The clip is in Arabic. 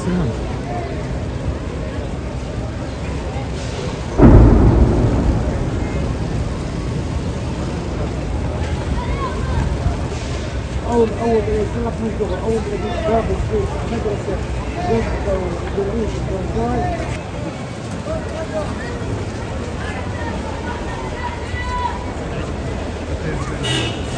السلامة. أول سنة من الشغل أول باب البيت مدرسة وظيفة ودروس ودراسات. Thank you.